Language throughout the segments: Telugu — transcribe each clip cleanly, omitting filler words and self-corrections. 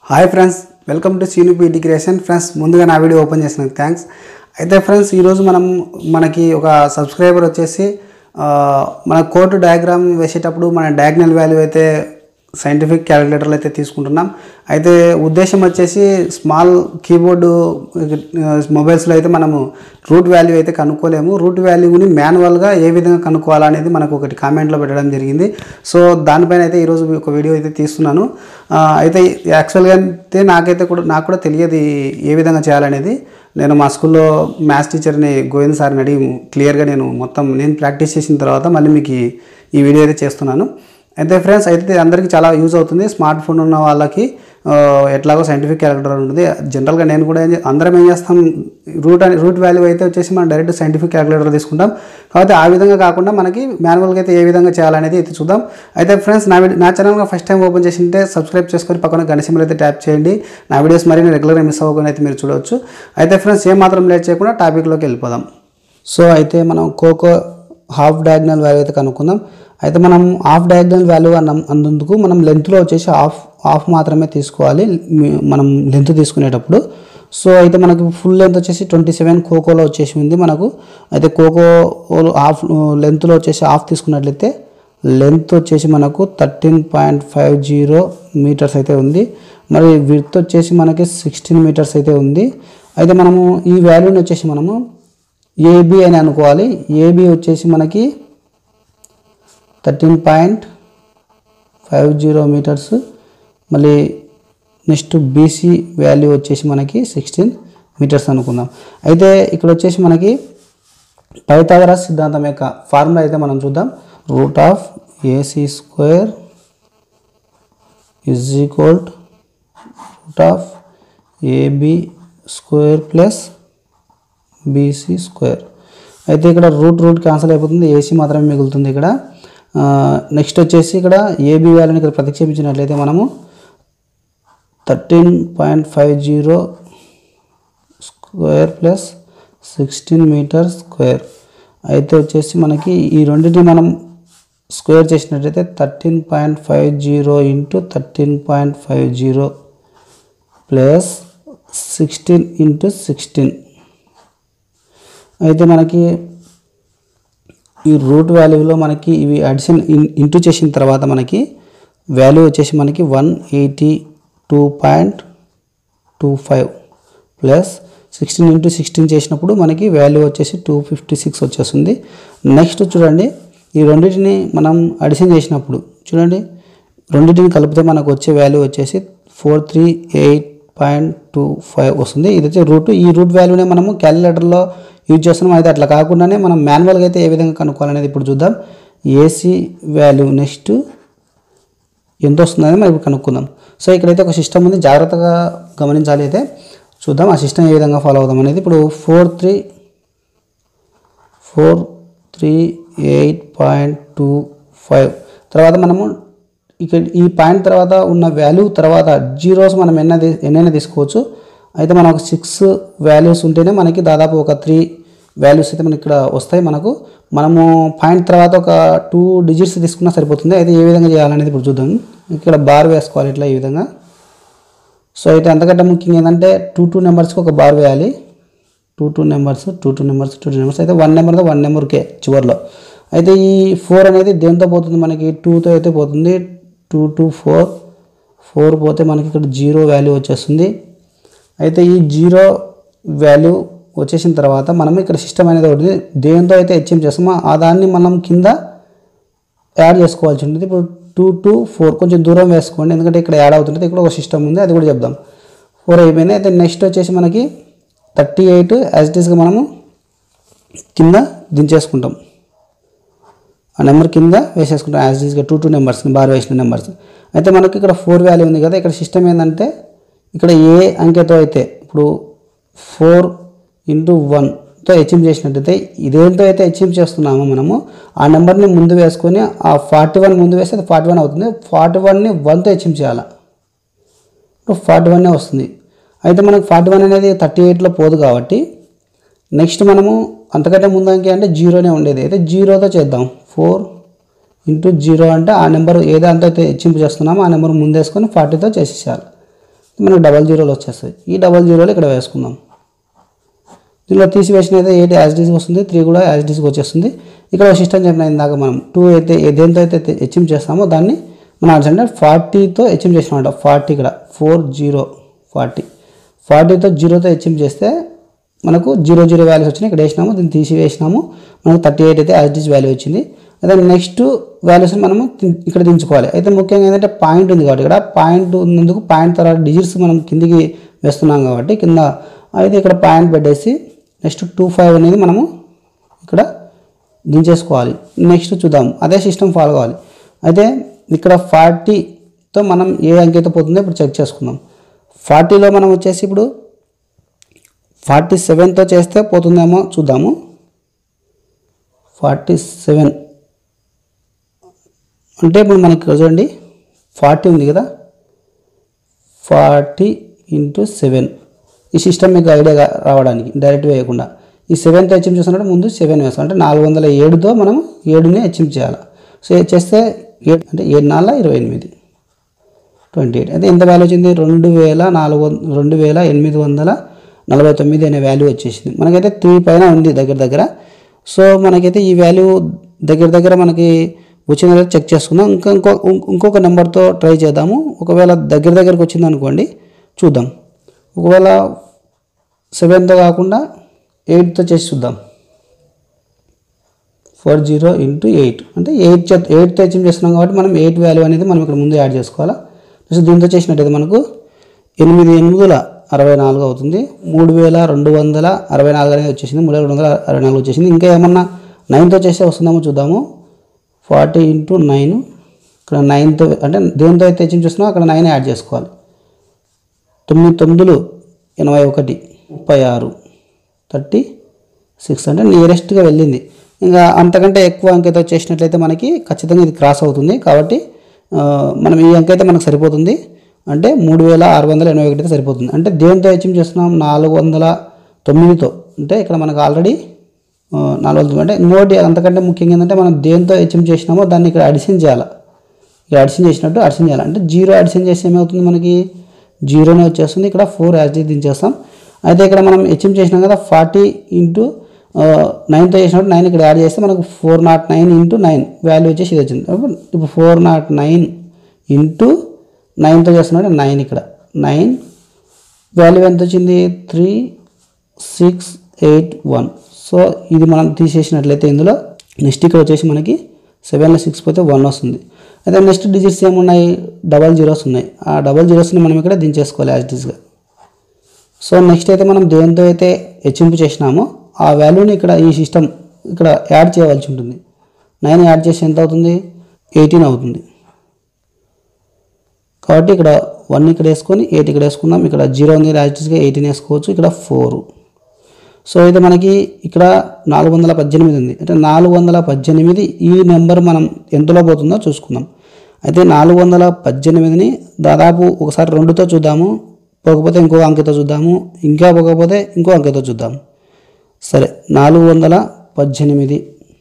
హాయ్ ఫ్రెండ్స్, వెల్కమ్ టు సీనుపీ ఇంటిగ్రేషన్. ఫ్రెండ్స్, ముందుగా నా వీడియో ఓపెన్ చేసినందుకు థ్యాంక్స్. అయితే ఫ్రెండ్స్, ఈరోజు మనకి ఒక సబ్స్క్రైబర్ వచ్చేసి మన కోడ్ డయాగ్రామ్ వేసేటప్పుడు మన డయాగ్నల్ వాల్యూ అయితే సైంటిఫిక్ క్యాలిక్యులేటర్లు అయితే తీసుకుంటున్నాం. అయితే ఉద్దేశం వచ్చేసి స్మాల్ కీబోర్డు మొబైల్స్లో అయితే మనము రూట్ వాల్యూ అయితే కనుక్కోలేము. రూట్ వాల్యూని మాన్యువల్గా ఏ విధంగా కనుక్కోవాలనేది మనకు ఒకటి కామెంట్లో పెట్టడం జరిగింది. సో దానిపైన అయితే ఈరోజు ఒక వీడియో అయితే తీస్తున్నాను. అయితే యాక్చువల్గా అయితే నాకు కూడా తెలియదు ఏ విధంగా చేయాలనేది. నేను మా స్కూల్లో మ్యాథ్స్ టీచర్ని గోవింద్ సార్ని అడిగి క్లియర్గా నేను ప్రాక్టీస్ చేసిన తర్వాత మళ్ళీ మీకు ఈ వీడియో అయితే చేస్తున్నాను. అయితే ఫ్రెండ్స్, అయితే అందరికీ చాలా యూజ్ అవుతుంది. స్మార్ట్ ఫోన్ ఉన్న వాళ్ళకి ఎట్లాగో సైంటిఫిక్ క్యాలిక్యులేటర్ ఉంటుంది. జనరల్గా నేను కూడా అందరం ఏం చేస్తాం, రూట్ వాల్యూ అయితే వచ్చేసి మనం డైరెక్ట్ సైంటిఫిక్ క్యాలిక్యులేటర్ తీసుకుంటాం. కాబట్టి ఆ విధంగా కాకుండా మనకి మాన్యువల్గా అయితే ఏ విధంగా చేయాలనేది అయితే చూద్దాం. అయితే ఫ్రెండ్స్, నా ఛానల్గా ఫస్ట్ టైం ఓపెన్ చేసింటే సబ్స్క్రైబ్ చేసుకొని పక్కన గంట సింబల్ అయితే ట్యాప్ చేయండి. నా వీడియోస్ మరిన్ని రెగ్యులర్గా మిస్ అవ్వకుండా అయితే మీరు చూడవచ్చు. అయితే ఫ్రెండ్స్, ఏమాత్రం లేట్ చేయకుండా టాపిక్లోకి వెళ్ళిపోదాం. సో అయితే మనం కోకో హాఫ్ డయాగ్నల్ వాల్యూ అయితే కనుక్కుందాం. అయితే మనం హాఫ్ డయాగ్నల్ వాల్యూ అన్నందుకు మనం లెంత్లో వచ్చేసి హాఫ్ మాత్రమే తీసుకోవాలి మనం లెంత్ తీసుకునేటప్పుడు. సో అయితే మనకి ఫుల్ లెంత్ వచ్చేసి 27 కోకోలో వచ్చేసి ఉంది మనకు. అయితే కోకో హాఫ్ లెంత్లో వచ్చేసి హాఫ్ తీసుకున్నట్లయితే లెంత్ వచ్చేసి మనకు 13.50 మీటర్స్ అయితే ఉంది. మరి విడ్త్ వచ్చేసి మనకి 16 మీటర్స్ అయితే ఉంది. అయితే మనము ఈ వాల్యూని వచ్చేసి మనము ఏబి అని అనుకోవాలి. ఏబి వచ్చేసి మనకి 13.50 మీటర్స్. మళ్ళీ నెక్స్ట్ బీసీ వాల్యూ వచ్చేసి మనకి 16 మీటర్స్ అనుకుందాం. అయితే ఇక్కడ వచ్చేసి మనకి పైథాగరస్ సిద్ధాంతం యొక్క ఫార్ములా అయితే మనం చూద్దాం. Root of AC square is equal to root of AB square plus BC square. అయితే ఇక్కడ రూట్ క్యాన్సిల్ అయిపోతుంది, ఏసీ మాత్రమే మిగులుతుంది ఇక్కడ. నెక్స్ట్ వచ్చేసి ఇక్కడ ఏబీ వాల్యూని ఇక్కడ ప్రతిక్షేపించినట్లయితే మనము 13.50 స్క్వేర్ ప్లస్ 16 మీటర్ స్క్వేర్. అయితే వచ్చేసి మనకి ఈ రెండింటిని మనం స్క్వేర్ చేసినట్లయితే 13.50 ఇంటూ 13.50 ప్లస్ 16 ఇంటూ 16. అయితే మనకి ఈ రూట్ వాల్యూలో మనకి ఇవి అడిషన్ ఇంటూ చేసిన తర్వాత మనకి వాల్యూ వచ్చేసి మనకి 182.25 ప్లస్ 16 ఇంటూ 16 చేసినప్పుడు మనకి వాల్యూ వచ్చేసి 256 వచ్చేస్తుంది. నెక్స్ట్ చూడండి, ఈ రెండింటిని మనం అడిషన్ చేసినప్పుడు చూడండి, రెండింటిని కలిపితే మనకు వచ్చే వాల్యూ వచ్చేసి 438.25 వస్తుంది. ఇదైతే ఈ రూట్ వాల్యూనే మనము క్యాలిక్యులేటర్లో యూజ్ చేస్తున్నాం. అయితే అట్లా కాకుండానే మనం మాన్యువల్గా అయితే ఏ విధంగా కనుక్కోవాలనేది ఇప్పుడు చూద్దాం. ఏసీ వాల్యూ నెక్స్ట్ ఎంత వస్తుందని మనం ఇప్పుడు కనుక్కుందాం. సో ఇక్కడైతే ఒక సిస్టమ్ ఉంది, జాగ్రత్తగా గమనించాలి. అయితే చూద్దాం ఆ సిస్టమ్ ఏ విధంగా ఫాలో అవుదాం అనేది. ఇప్పుడు 438.25 తర్వాత మనము ఇక్కడ ఈ పాయింట్ తర్వాత ఉన్న వాల్యూ తర్వాత జీరోస్ మనం ఎన్నైనా తీసుకోవచ్చు. అయితే మనం ఒక 6 వాల్యూస్ ఉంటేనే మనకి దాదాపు ఒక 3 వాల్యూస్ అయితే మనకి ఇక్కడ వస్తాయి. మనము పాయింట్ తర్వాత ఒక 2 డిజిట్స్ తీసుకున్నా సరిపోతుంది. అయితే ఏ విధంగా చేయాలనేది ఇప్పుడు చూద్దాం. ఇక్కడ బార్ వేసుకోవాలి ఇట్లా ఈ విధంగా. సో అయితే అంతకంటే ముఖ్యంగా ఏంటంటే 2 నెంబర్స్కి ఒక బార్ వేయాలి. 2 నెంబర్స్ అయితే 1 నెంబర్తో 1 నెంబర్కే చివరిలో. అయితే ఈ 4 అనేది దేంతో పోతుంది, మనకి 2తో అయితే పోతుంది. 2 to 4 పోతే మనకి ఇక్కడ 0 వాల్యూ వచ్చేస్తుంది. అయితే ఈ 0 వాల్యూ వచ్చేసిన తర్వాత మనం ఇక్కడ సిస్టమ్ అనేది ఒకటి దేంతో అయితే హెచ్ఎం చేస్తామో ఆ దాన్ని మనం కింద యాడ్ చేసుకోవాల్సి ఉంటుంది. ఇప్పుడు 2 to 4 కొంచెం దూరం వేసుకోండి, ఎందుకంటే ఇక్కడ యాడ్ అవుతుంటుంది. ఇక్కడ ఒక సిస్టమ్ ఉంది, అది కూడా చెప్దాం. 4 అయిపోయినాయి. అయితే నెక్స్ట్ వచ్చేసి మనకి 38 యాజ్ ఇట్ ఈస్గా మనము కింద దించేసుకుంటాం. ఆ నెంబర్ కింద వేసేసుకుంటాం యాజ్ ఇట్ ఈస్గా 2 నెంబర్స్ని బార్ వేసిన నెంబర్స్. అయితే మనకి ఇక్కడ 4 వాల్యూ ఉంది కదా. ఇక్కడ సిస్టమ్ ఏంటంటే ఇక్కడ ఏ అంకెతో అయితే ఇప్పుడు 4 into 1తో హెచ్ఎం చేసినట్టయితే ఇదేంతో అయితే హెచ్ఎం చేస్తున్నామో మనము ఆ నెంబర్ని ముందు వేసుకొని ఆ 41 ముందు వేస్తే అది 41 అవుతుంది. 41ని 1తో హెచ్ఎం చేయాలి, ఇప్పుడు 41 వస్తుంది. అయితే మనకు 41 అనేది 38లో పోదు కాబట్టి నెక్స్ట్ మనము అంతకంటే ముందు అంకె అంటే 0నే ఉండేది. అయితే 0తో చేద్దాం. 4 into 0 అంటే ఆ నెంబర్ ఏదంతా అయితే హెచ్చింపు చేస్తున్నామో ఆ నెంబర్ ముందేసుకొని 40తో చేసేసేయాలి. మనకు డబల్ జీరోలు వచ్చేస్తాయి. ఈ డబల్ జీరోలు ఇక్కడ వేసుకుందాం. దీనిలో తీసివేసిన అయితే 8 యాజ్ డీస్కి వస్తుంది, 3 కూడా యాజ్ డీస్కి వచ్చేస్తుంది. ఇక్కడ ఒక సిస్టమ్ చెప్పిన ఇందాక మనం 2 అయితే దేంతో అయితే హెచ్ఎం చేస్తామో దాన్ని మనం అంటే 40తో హెచ్ఎం చేసినామంట. 40 ఇక్కడ 40తో 0తో హెచ్ఎం చేస్తే మనకు 0 వాల్యూస్ వచ్చినాయి. ఇక్కడ వేసినాము, దీన్ని తీసివేసినాము, మనకు 38 అయితే యాజ్ డీస్ వాల్యూ వచ్చింది. అదే నెక్స్ట్ వాల్యూస్ని మనము ఇక్కడ దించుకోవాలి. అయితే ముఖ్యంగా ఏంటంటే పాయింట్ ఉంది కాబట్టి ఇక్కడ పాయింట్ ఉన్నందుకు పాయింట్ తర్వాత డిజిట్స్ మనం కిందికి వేస్తున్నాం కాబట్టి కింద అయితే ఇక్కడ పాయింట్ పెట్టేసి నెక్స్ట్ 25 అనేది మనము ఇక్కడ దించేసుకోవాలి. నెక్స్ట్ చూద్దాం, అదే సిస్టమ్ ఫాలో కావాలి. అయితే ఇక్కడ 40తో మనం ఏ అంకెతో పోతుందో ఇప్పుడు చెక్ చేసుకుందాం. 40లో మనం వచ్చేసి ఇప్పుడు 47తో చేస్తే పోతుందేమో చూద్దాము. 47 అంటే ఇప్పుడు మనకి చూడండి 40 ఉంది కదా, 40 × 7 ఈ సిస్టమ్ మీకు ఐడియా రావడానికి డైరెక్ట్ వేయకుండా ఈ 7తో హెచ్ఎం చేస్తున్నట్టు ముందు 7 వేస్తాం. అంటే 407తో మనం 7ని హెచ్ఎం చేయాలి. సో చేస్తే 7 అంటే 7 × 4 = 28. అయితే ఎంత వాల్యూ వచ్చింది? 2849 అనే వాల్యూ వచ్చేసింది. మనకైతే 3 పైన ఉంది దగ్గర. సో మనకైతే ఈ వాల్యూ దగ్గర మనకి వచ్చిన చెక్ చేసుకుందాం. ఇంకొక నెంబర్తో ట్రై చేద్దాము. ఒకవేళ దగ్గరికి వచ్చింది అనుకోండి, చూద్దాం. ఒకవేళ 7తో కాకుండా 8తో చేసి చూద్దాం. 40 × 8 అంటే 8తో హెచ్ఎం చేస్తున్నాం కాబట్టి మనం 8 వాల్యూ అనేది మనం ఇక్కడ ముందు యాడ్ చేసుకోవాలా. సో దీంతో చేసినట్టయితే మనకు 8/8 = 64 అవుతుంది. 3264 అనేది వచ్చేసింది. 3264 వచ్చేసింది. ఇంకా ఏమన్నా 9తో చేస్తే వస్తుందేమో చూద్దాము. 40 × 9 ఇక్కడ 9తో అంటే దేంతో అయితే హెచ్ఎం చేస్తున్నామో అక్కడ 9 యాడ్ చేసుకోవాలి. 9 × 9 = 81, 36, 36 అంటే నియరెస్ట్గా వెళ్ళింది. ఇంకా అంతకంటే ఎక్కువ అంకెతో చేసినట్లయితే మనకి ఖచ్చితంగా ఇది క్రాస్ అవుతుంది. కాబట్టి మనం ఈ అంకె అయితే మనకు సరిపోతుంది. అంటే 3681 అయితే సరిపోతుంది. అంటే దేంతో హెచ్ఎం చేస్తున్నాం? 409తో. అంటే ఇక్కడ మనకు ఆల్రెడీ 400 అంటే నోటి అంతకంటే ముఖ్యంగా ఏంటంటే మనం దేంతో హెచ్ఎం చేసినామో దాన్ని ఇక్కడ అడిషన్ చేయాలి. ఇక్కడ అడిషన్ చేసినట్టు అడిషన్ చేయాలి. అంటే 0 అడిషన్ చేస్తే ఏమవుతుంది? మనకి 0నే వచ్చేస్తుంది. ఇక్కడ 4 యాజ్ దించేస్తాం. అయితే ఇక్కడ మనం హెచ్ఎం చేసినాం కదా, 40 × 9తో చేసినప్పుడు 9 ఇక్కడ యాడ్ చేస్తే మనకు 409 × 9 వాల్యూ వచ్చేసి ఇది వచ్చింది. ఇప్పుడు 409 × 9తో చేస్తున్నాడు 9 ఇక్కడ 9 వాల్యూ ఎంత వచ్చింది? 3681. సో ఇది మనం తీసేసినట్లయితే ఇందులో నెక్స్ట్ ఇక్కడ వచ్చేసి మనకి 7లో 6 పోతే 1 వస్తుంది. అయితే నెక్స్ట్ డిజిట్స్ ఏమున్నాయి? డబల్ జీరోస్ ఉన్నాయి. ఆ డబల్ జీరోస్ని మనం ఇక్కడ దించేసుకోవాలి యాజ్ ఇట్స్గా. సో నెక్స్ట్ అయితే మనం దేంతో అయితే హెచ్చింపు చేసినామో ఆ వాల్యూని ఇక్కడ ఈ సిస్టమ్ ఇక్కడ యాడ్ చేయవలసి ఉంటుంది. 9 యాడ్ చేసి ఎంత అవుతుంది? 18 అవుతుంది. కాబట్టి ఇక్కడ 1 ఇక్కడ వేసుకొని 8 ఇక్కడ వేసుకుందాం. ఇక్కడ 0 ఉంది, యాజ్ ఇట్స్గా 18 వేసుకోవచ్చు. ఇక్కడ 4. సో అయితే మనకి ఇక్కడ 418 ఉంది. అంటే 418 ఈ నెంబర్ మనం ఎంతలో పోతుందో చూసుకుందాం. అయితే 418ని దాదాపు ఒకసారి 2తో చూద్దాము, పోకపోతే ఇంకో అంకెతో చూద్దాము, ఇంకా పోకపోతే ఇంకో అంకెతో చూద్దాము. సరే, 418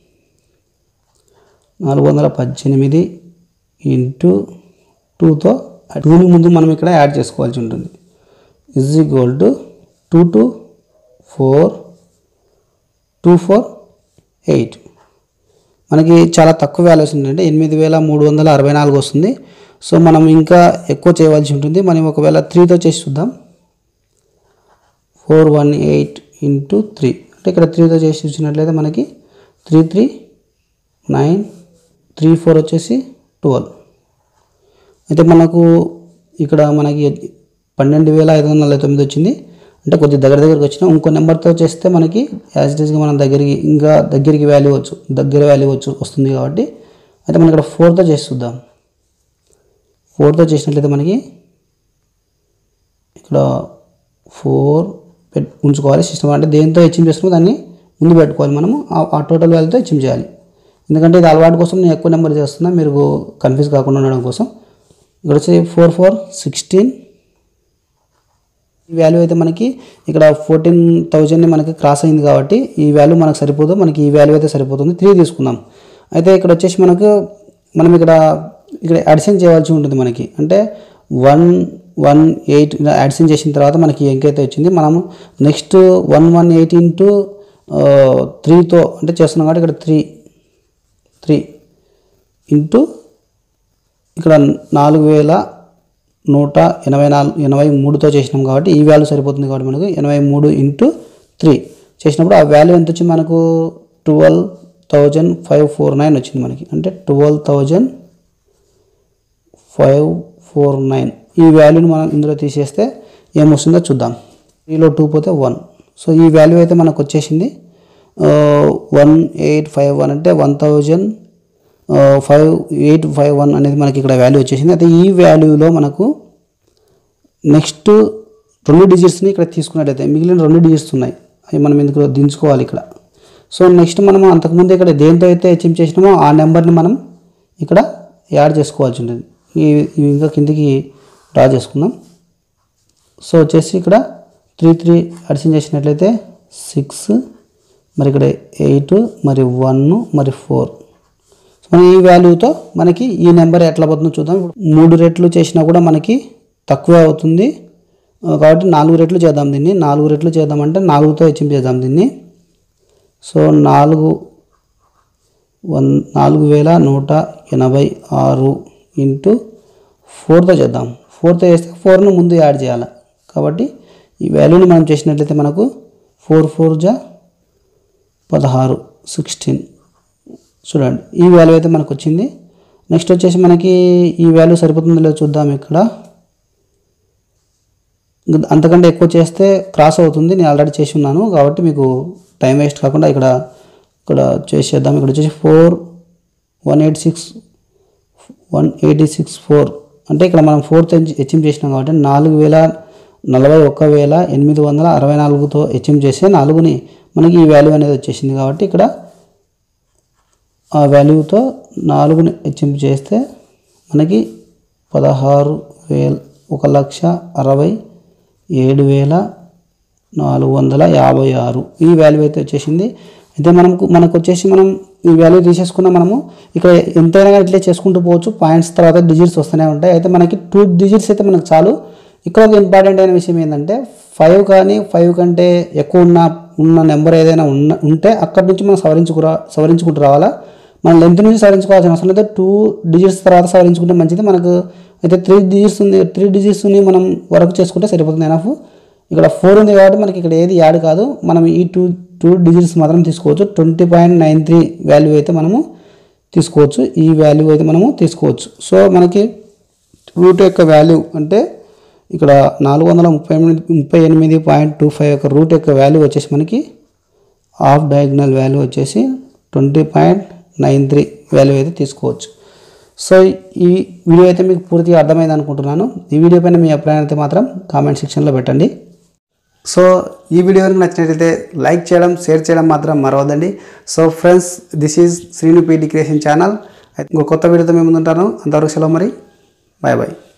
ఇంటూ 2తో 2ని ముందు మనం ఇక్కడ యాడ్ చేసుకోవాల్సి ఉంటుంది. Is equal to 2 2 4 2 4 8. మనకి చాలా తక్కువ వాల్యూస్ ఉందంటే 8364 వస్తుంది. సో మనం ఇంకా ఎక్కువ చేయవలసి ఉంటుంది. మనం ఒకవేళ 3తో చేసి చూద్దాం. 418 ఇంటూ 3 అంటే ఇక్కడ 3తో చేసి చూసినట్లయితే మనకి 3 3 9 3 4 వచ్చేసి 12. అయితే మనకు ఇక్కడ మనకి 12549 వచ్చింది. అంటే కొద్దిగా దగ్గరికి వచ్చిన ఇంకో నెంబర్తో చేస్తే మనకి యాజ్ ఇట్ ఈస్గా మనం దగ్గరికి వాల్యూ వస్తుంది కాబట్టి అయితే మనం ఇక్కడ 4తో చేసి చూద్దాం. 4తో చేసినట్లయితే మనకి ఇక్కడ 4 ఉంచుకోవాలి సిస్టమ్. అంటే దేంతో హెచ్చింగ్ చేస్తున్నామో దాన్ని ముందు పెట్టుకోవాలి మనము. ఆ టోటల్ వాల్యూతో హెచ్చింగ్ చేయాలి. ఎందుకంటే ఇది అలవాటు కోసం నేను ఎక్కువ నెంబర్ చేస్తున్నా, మీరు కన్ఫ్యూజ్ కాకుండా ఉండడం కోసం. ఇక్కడ వచ్చి 4 4 16. ఈ వాల్యూ అయితే మనకి ఇక్కడ 14,000ని మనకి క్రాస్ అయింది కాబట్టి ఈ వాల్యూ మనకు సరిపోదు. మనకి ఈ వాల్యూ అయితే సరిపోతుంది. 3 తీసుకుందాం. అయితే ఇక్కడ వచ్చేసి మనం ఇక్కడ అడిషన్ చేయవలసి ఉంటుంది మనకి. అంటే 1 118 యాడిషన్ చేసిన తర్వాత మనకి ఎంకైతే వచ్చింది. మనము నెక్స్ట్ 118 ఇంటూ 3తో అంటే చేస్తున్నాం కాబట్టి ఇక్కడ 3 ఇంటూ ఇక్కడ 4183తో చేసినాం కాబట్టి ఈ వాల్యూ సరిపోతుంది కాబట్టి మనకు 83 ఇంటూ 3 చేసినప్పుడు ఆ వాల్యూ ఎంత వచ్చింది మనకు 12,549 వచ్చింది మనకి. అంటే 12,549 ఈ వాల్యూని మనం ఇందులో తీసేస్తే ఏమొస్తుందో చూద్దాం. 3లో 2 పోతే 1. సో ఈ వాల్యూ అయితే మనకు వచ్చేసింది 1851 అంటే 1,851 అనేది మనకి ఇక్కడ వాల్యూ వచ్చేసింది. అయితే ఈ వాల్యూలో మనకు నెక్స్ట్ 2 డిజిట్స్ని ఇక్కడ తీసుకున్నట్టయితే మిగిలిన 2 డిజిట్స్ ఉన్నాయి, అవి మనం ఇందులో దించుకోవాలి ఇక్కడ. సో నెక్స్ట్ మనం అంతకుముందు ఇక్కడ దేంతో అయితే అచీవ్ చేసినామో ఆ నెంబర్ని మనం ఇక్కడ యాడ్ చేసుకోవాల్సి ఉంటుంది. ఇవి ఇంకా కిందికి డ్రా చేసుకుందాం. సో వచ్చేసి ఇక్కడ 3 అడిషన్ చేసినట్లయితే 6, మరి ఇక్కడ 8, మరి 1, మరి 4. సో మనం ఈ వాల్యూతో మనకి ఈ నెంబర్ ఎట్లా పోతుందో చూద్దాం. 3 రెట్లు చేసినా కూడా మనకి తక్కువే అవుతుంది కాబట్టి 4 రెట్లు చేద్దాం దీన్ని. 4 రెట్లు చేద్దామంటే 4తో అచీవ్ చేద్దాం దీన్ని. సో 4,186 ఇంటూ 4తో చేద్దాం. 4తో చేస్తే 4ను ముందు యాడ్ చేయాలి కాబట్టి ఈ వాల్యూని మనం చేసినట్లయితే మనకు 4 4 జా 16 16 చూడండి ఈ వాల్యూ అయితే మనకు వచ్చింది. నెక్స్ట్ వచ్చేసి మనకి ఈ వాల్యూ సరిపోతుందో లేదో చూద్దాం. ఇక్కడ అంతకంటే ఎక్కువ చేస్తే క్రాస్ అవుతుంది, నేను ఆల్రెడీ చేసి ఉన్నాను కాబట్టి మీకు టైం వేస్ట్ కాకుండా ఇక్కడ చేసేద్దాం. ఇక్కడ వచ్చేసి 186 అంటే ఇక్కడ మనం 4తో అచీవ్ చేసినాం కాబట్టి 4,41,864తో అచీవ్ చేసే 4ని మనకి ఈ వాల్యూ అనేది వచ్చేసింది. కాబట్టి ఇక్కడ ఆ వాల్యూతో 4ని అచీవ్ చేస్తే మనకి 16,67,456 ఈ వాల్యూ అయితే వచ్చేసింది. అయితే మనకు వచ్చేసి మనం ఈ వాల్యూ తీసేసుకున్న మనము ఇక్కడ ఎంతైనా కానీ ఇట్లే చేసుకుంటూ పోవచ్చు. పాయింట్స్ తర్వాత డిజిట్స్ వస్తూనే ఉంటాయి. అయితే మనకి 2 డిజిట్స్ అయితే మనకు చాలు. ఇక్కడ ఒక ఇంపార్టెంట్ అయిన విషయం ఏంటంటే 5 కానీ 5 కంటే ఎక్కువ ఉన్న నెంబర్ ఏదైనా ఉంటే అక్కడి నుంచి మనం సవరించుకుంటూ రావాలా. మన లెంత్ నుంచి సవరించుకోవాల్సిన అవసరం లేదు. 2 డిజిట్స్ తర్వాత సవరించుకుంటే మంచిది. మనకు అయితే 3 డిజిట్స్ ఉంది, 3 డిజిట్స్ని మనం వర్క్ చేసుకుంటే సరిపోతుంది ఎనఫ్. ఇక్కడ 4 ఉంది కాబట్టి మనకి ఇక్కడ ఏది యాడ్ కాదు. మనం ఈ 2 డిజిట్స్ మాత్రం తీసుకోవచ్చు. 20.93 వాల్యూ అయితే మనము తీసుకోవచ్చు. ఈ వాల్యూ అయితే మనము తీసుకోవచ్చు. సో మనకి రూట్ యొక్క వాల్యూ అంటే ఇక్కడ 438.25 యొక్క రూట్ యొక్క వాల్యూ వచ్చేసి మనకి హాఫ్ డయాగ్నల్ వాల్యూ వచ్చేసి 20.93 వాల్యూ అయితే తీసుకోవచ్చు. సో ఈ వీడియో అయితే మీకు పూర్తిగా అర్థమైంది అనుకుంటున్నాను. ఈ వీడియో పైన మీ అభిప్రాయం అయితే మాత్రం కామెంట్ సెక్షన్లో పెట్టండి. సో ఈ వీడియో కనుక నచ్చినట్లయితే లైక్ చేయడం, షేర్ చేయడం మాత్రం మరవద్దండి. So friends, this is Sreenu PT creation channel. ఇంకో కొత్త వీడియోతో మేము ముందుంటాను. అంతవరకు సెలవు మరి, బాయ్ బాయ్.